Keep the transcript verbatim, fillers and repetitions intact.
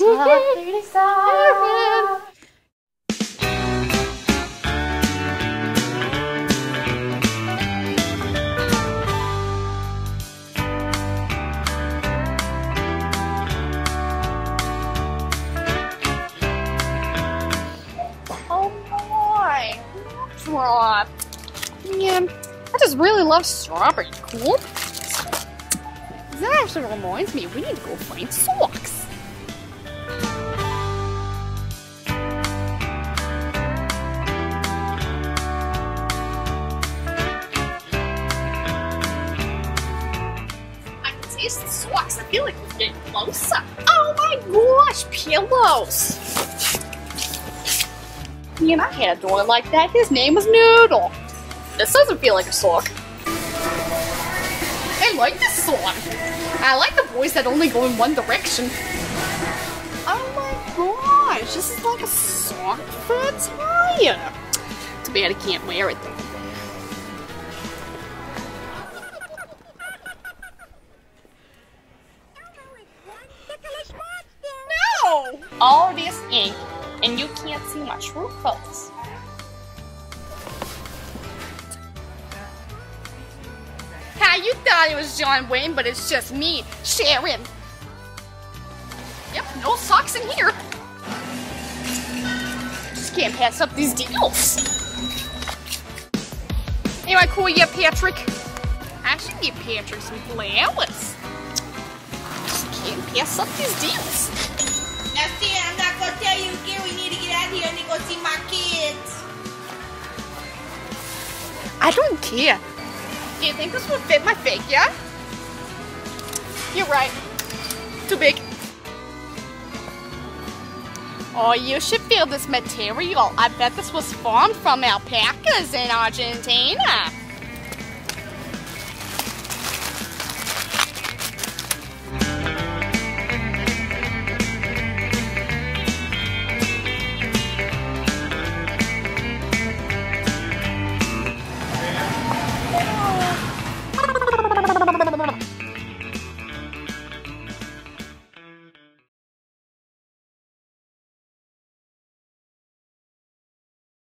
Drop. Yeah, I just really love strawberry cool. That actually reminds me, we need to go find socks. I can taste the socks. I feel like we're getting closer. Oh my gosh, pillows. Man, I had a dog like that. His name was Noodle. This doesn't feel like a sock. I like this song. I like the boys that only go in one direction. Oh my gosh, this is like a sock for a tire. Too bad I can't wear it though. No! All this ink, and you can't see my true colors. Ha, you thought it was John Wayne, but it's just me, Sharon. Yep, no socks in here. Just can't pass up these deals. Anyway, cool, yeah, Patrick. I should give Patrick some flowers. Just can't pass up these deals. Now, see, I'm not gonna tell you again. We need to get out of here and go see my kids. I don't care. Do you think this would fit my figure? You're right. Too big. Oh, you should feel this material. I bet this was farmed from alpacas in Argentina.